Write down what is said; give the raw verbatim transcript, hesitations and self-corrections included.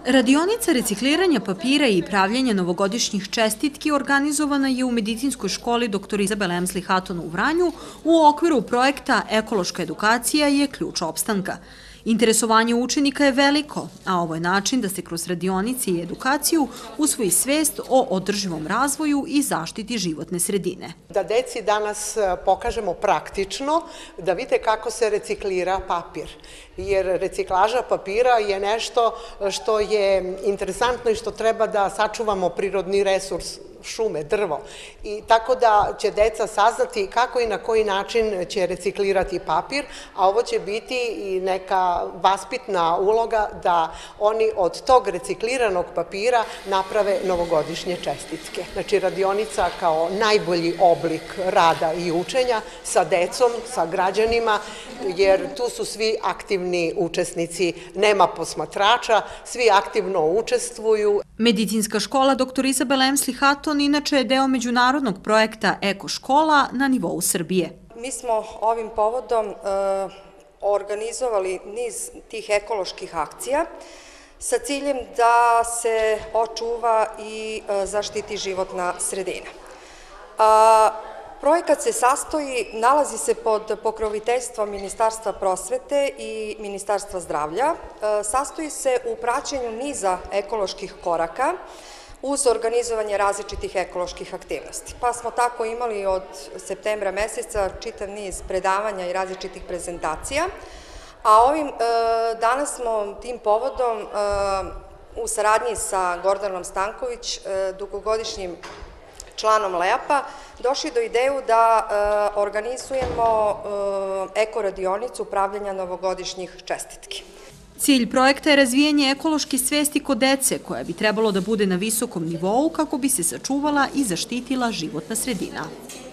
Radionica recikliranja papira i pravljenja novogodišnjih čestitki organizovana je u medicinskoj školi doktor Izabele Emsli Hatton u Vranju u okviru projekta Ekološka edukacija je ključ opstanka. Interesovanje učenika je veliko, a ovo je način da se kroz radionice i edukaciju usvoji svest o održivom razvoju i zaštiti životne sredine. Da deci danas pokažemo praktično, da vide kako se reciklira papir. Jer reciklaža papira je nešto što je interesantno i što treba da sačuvamo prirodni resurs, šume, drvo. I tako da će deca saznati kako i na koji način će reciklirati papir, a ovo će biti i neka vaspitna uloga da oni od tog recikliranog papira naprave novogodišnje čestitke. Znači, radionica kao najbolji oblik rada i učenja sa decom, sa građanima, jer tu su svi aktivni učesnici, nema posmatrača, svi aktivno učestvuju. Medicinska škola doktor Izabele Emsli Hatton inače je deo međunarodnog projekta Eko škola na nivou Srbije. Mi smo ovim povodom organizovali niz tih ekoloških akcija sa ciljem da se očuva i zaštiti životna sredina. Projekat se sastoji, nalazi se pod pokroviteljstvom Ministarstva prosvete i Ministarstva zdravlja. Sastoji se u praćenju niza ekoloških koraka uz organizovanje različitih ekoloških aktivnosti. Pa smo tako imali od septembra meseca čitav niz predavanja i različitih prezentacija, a ovim danas smo tim povodom u saradnji sa Gordanom Stanković, dugogodišnjim članom L E A P-a, došli do ideju da organizujemo eko radionicu upravljanja novogodišnjih čestitki. Cilj projekta je razvijanje ekološke svesti kod dece, koja bi trebalo da bude na visokom nivou kako bi se sačuvala i zaštitila životna sredina.